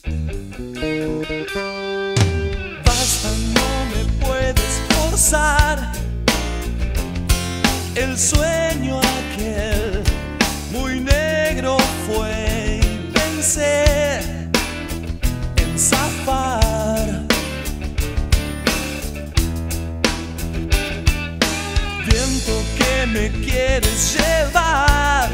Basta, no me puedes forzar. El sueño aquel muy negro fue y pensé en zafar. Viento que me quieres llevar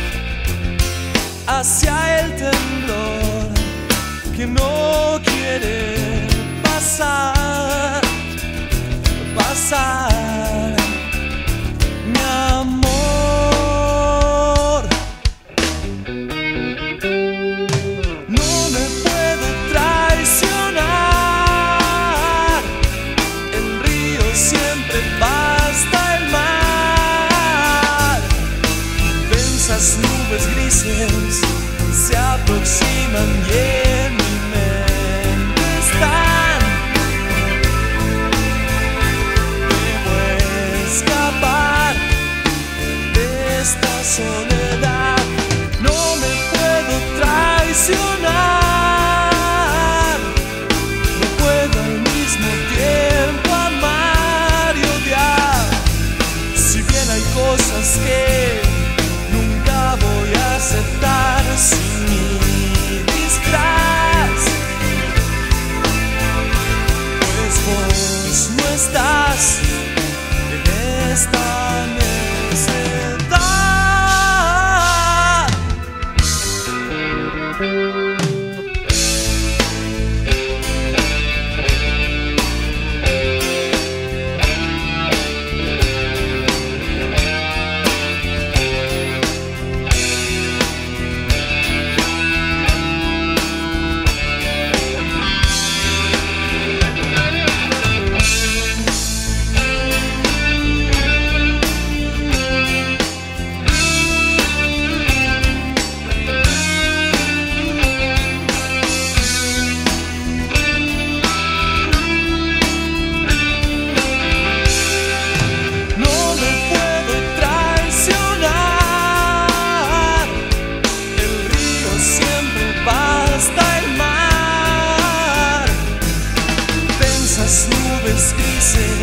hacia el temblor que no quiere pasar, pasar, mi amor. No me puedo traicionar, el río siempre basta el mar. Densas nubes grises se aproximan y en mi mente están. Debo escapar de esta soledad. No me puedo traicionar, no puedo al mismo tiempo amar y odiar. Si bien hay cosas que nunca voy a aceptar sin mi disfraz, pues vos no estás en esta necedad. Nubes grises